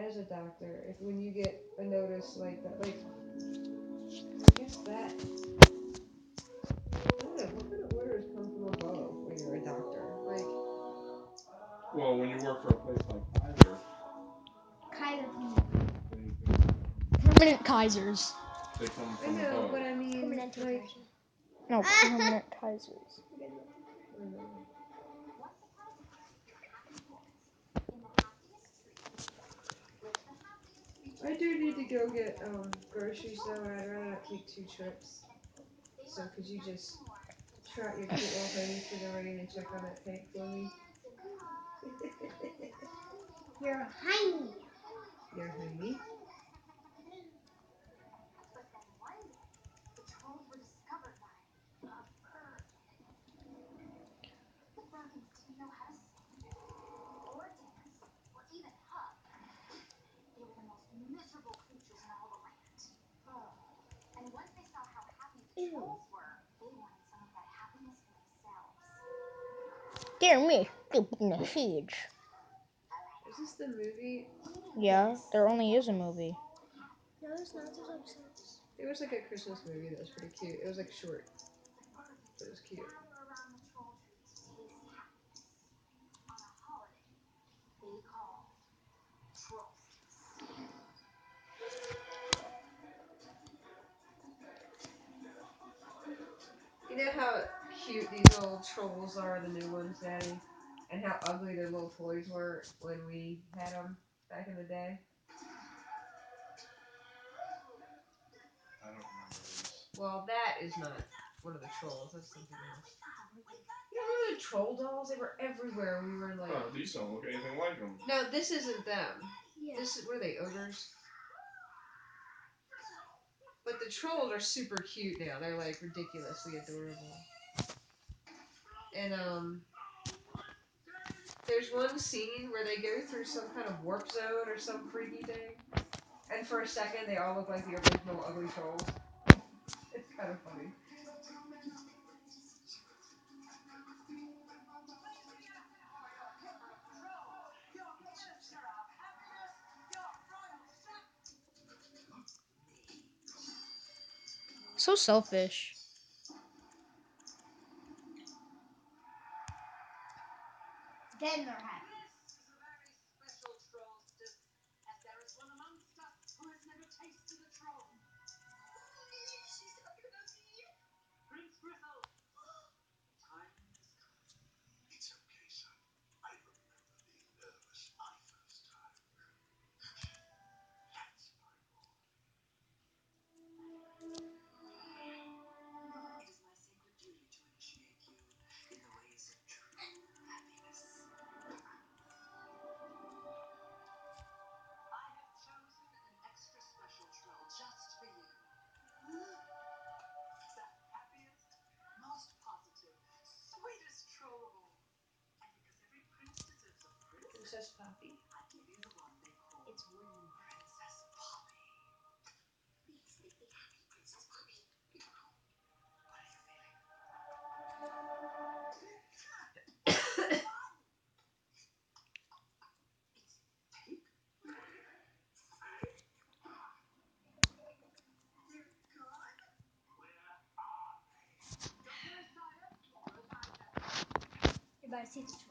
as a doctor, if when you get a notice like that, like I guess that I don't know, what kind of orders come from above when you're a doctor? Like Well, when you work for a place like Kaiser, Kaiser. they come Permanent Kaisers. they come I from know, above. but I mean, Permanente like Kaiser. No, permanent Kaisers. I don't know. I do need to go get groceries though, and I'd rather not take 2 trips. So could you just trot your cute little pony through the rain and check on that tank for me? You're Heiny. Your honey. Ew. Dear me, stupid in the siege. Is this the movie? Yeah, there only is a movie. No, it's not. There's episodes. It was like a Christmas movie that was pretty cute. It was like short, but it was cute. You know how cute these little trolls are, the new ones, Daddy? And how ugly their little toys were when we had them back in the day? I don't remember these. Well, that is not one of the trolls. That's something else. You know, remember the troll dolls? They were everywhere. We were like, Oh, these don't look anything like them. no, this isn't them. Yeah. This is, what are they, ogres? But the trolls are super cute now. They're like ridiculously adorable. And there's one scene where they go through some kind of warp zone or some freaky thing, and for a second they all look like the original ugly trolls. It's kind of funny. So selfish. Then they're happy. Princess Poppy. It's wooden. You better see the